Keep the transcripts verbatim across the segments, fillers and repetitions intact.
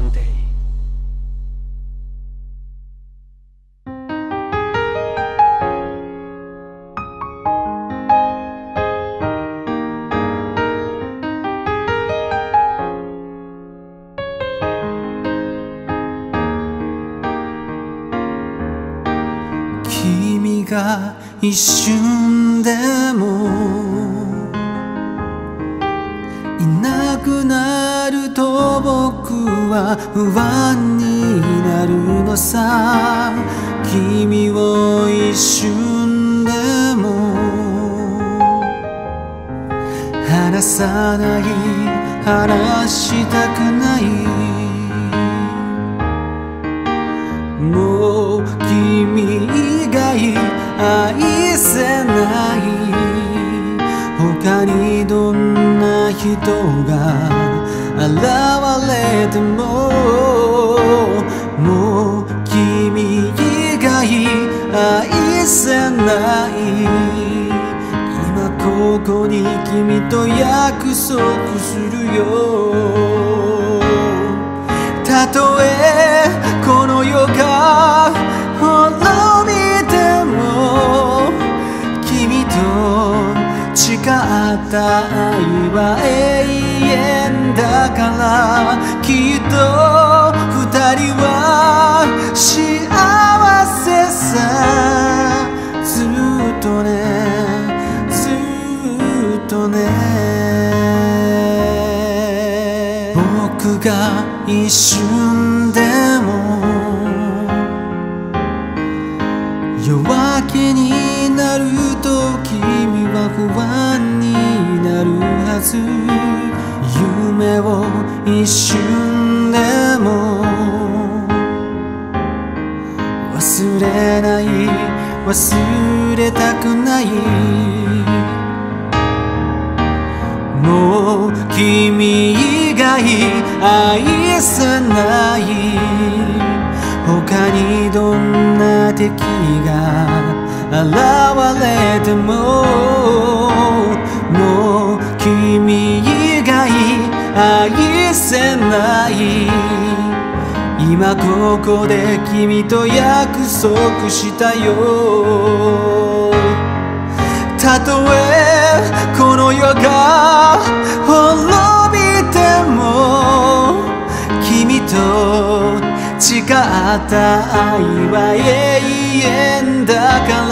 someday.君が一瞬でもいなくなると僕は不安になるのさ。君を一瞬でも離さない、離したくない。もう君以外愛せない。他にどんな人が現れても、もう君以外愛せない。今ここに君と約束するよ。たとえこの世が滅びても、君と誓った愛は永遠だから。きっと二人は幸せさ。ずっとね、ずっとね。僕が一瞬でも夜明けになると君は不安になるはず。夢を一瞬でも忘れない、忘れたくない。もう君以外愛せない。他にどんな敵が現れても、もう君以外愛せない。今ここで君と約束したよ。たとえこの世が滅びても、君と誓った愛は永遠だから。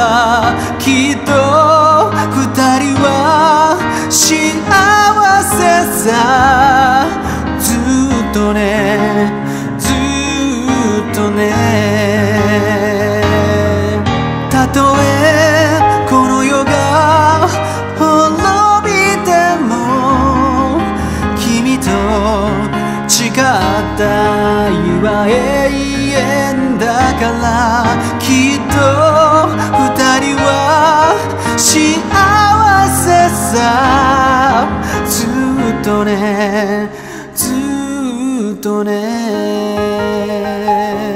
きっと二人は幸せさ。ずっとね、ずっとね。たとえこの世が滅びても、君と誓った愛は永遠だから。きっと二人は幸せさ。ずっとね、ずっとね。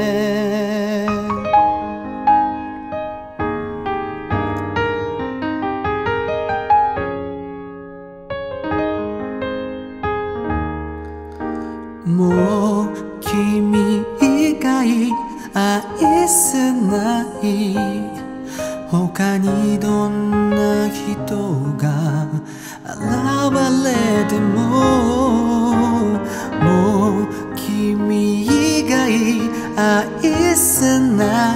もう君以外愛せない。他にどんな人が現れても、もう君以外愛せない。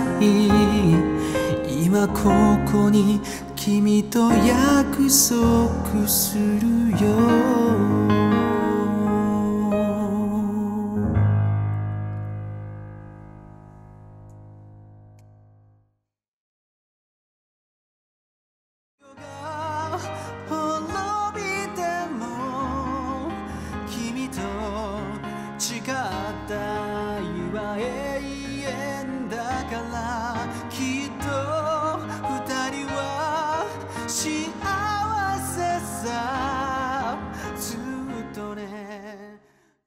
今ここに君と約束するよ。